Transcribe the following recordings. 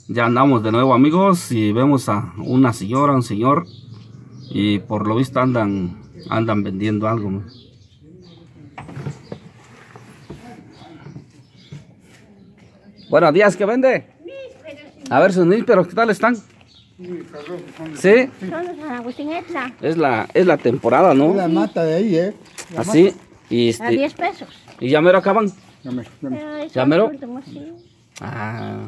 Ya andamos de nuevo, amigos, y vemos a una señora, un señor, y por lo visto andan vendiendo algo, ¿no? Buenos días, ¿qué vende? A ver sus nísperos, ¿qué tal están? ¿Sí? Es la temporada, ¿no? La mata de ahí, Así, y A 10 pesos. ¿y ya mero acaban? ¿Ya mero? Sí. Ah.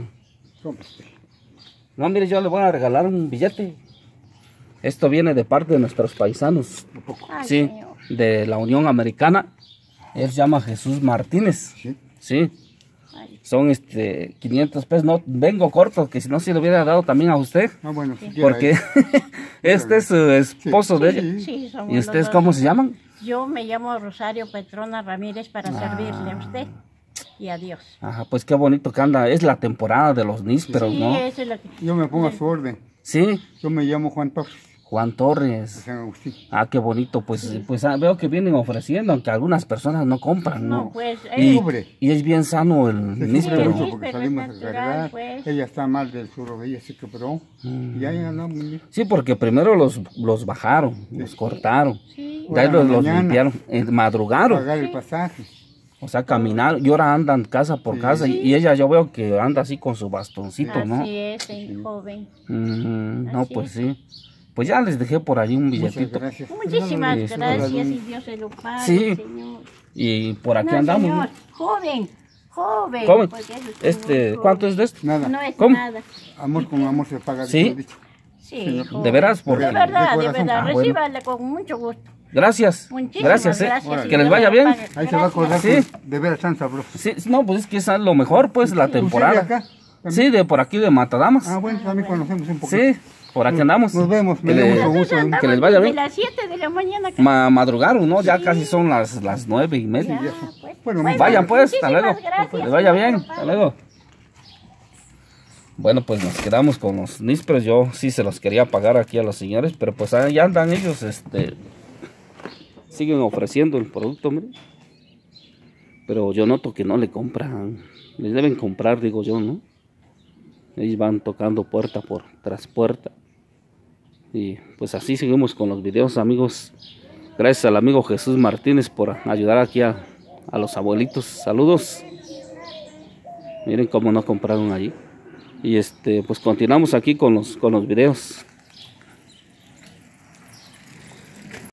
No, mire, yo le voy a regalar un billete. Esto viene de parte de nuestros paisanos. Ay, Sí, señor. de la Unión Americana. Él se llama Jesús Martínez. Sí. Sí. Ay, Son 500 pesos. No, vengo corto, que si no se lo hubiera dado también a usted. Ah, bueno, si quiere Porque este es su esposo de ella. sí, somos ¿Y los ustedes dos. cómo se llaman? Yo me llamo Rosario Petrona Ramírez para servirle a usted. Y adiós. Ajá, pues qué bonito que anda. Es la temporada de los nísperos, Sí, ¿no? eso es lo que... Yo me pongo a su orden. Sí, Yo me llamo Juan Torres, Juan de Torres. San Agustín. Ah, qué bonito, pues, veo que vienen ofreciendo, aunque algunas personas no compran, ¿no? No, pues... Y, Pobre. y es bien sano el Se sufre níspero. mucho Sí, porque pero salimos a natural, cargar. pues. Ella está mal del sur, ella se quebró. Y ahí andamos. Mira. Sí, porque primero los bajaron, los cortaron, Sí. de ahí Ahora en la los mañana. limpiaron, madrugaron, Pagar el pasaje. o sea, caminaron, y ahora andan casa por casa, y ella yo veo que anda así con su bastoncito, ¿no? Así es, el joven. No, Así pues es. sí, pues ya les dejé por ahí un Muchas billetito, gracias. Muchísimas Sí, gracias y Dios se lo pague, Sí. señor. y por aquí No, andamos, señor, ¿no? joven, joven. ¿Cómo? porque eso es muy ¿Cuánto es de esto? Nada. No es ¿Cómo? nada. Amor con amor se paga. Sí. dice el dicho. Sí, joven. ¿De veras? Porque... De verdad, De de corazón. verdad. Ah, bueno. Recíbale con mucho gusto. Gracias, Muchísimas gracias, gracias. que les vaya bien. Ahí se va a acordar Sí. que de veras tan sabroso. Sí, no, pues es que es lo mejor, pues, la ¿Usted de temporada. acá? Sí, de por aquí de Matadamas. Ah, bueno, también conocemos un poquito. Sí, por aquí andamos. Nos vemos, Que, me dio le- mucho gusto. que les vaya De bien. las 7 de la mañana. Madrugaron, ¿no? Ya casi son las 9:30. Ya, pues. Bueno, Vayan pues, hasta muchísimas luego. gracias, Que les vaya bien, señor. hasta luego. Bueno, pues nos quedamos con los nísperos. Yo sí se los quería pagar aquí a los señores, pero pues ahí andan ellos, siguen ofreciendo el producto, mire. Pero yo noto que no le compran. Les deben comprar, digo yo, ¿no? Ellos van tocando puerta tras puerta. Y pues así seguimos con los videos, amigos. Gracias al amigo Jesús Martínez por ayudar aquí a los abuelitos. Saludos. Miren cómo no compraron allí. Y pues continuamos aquí con los videos.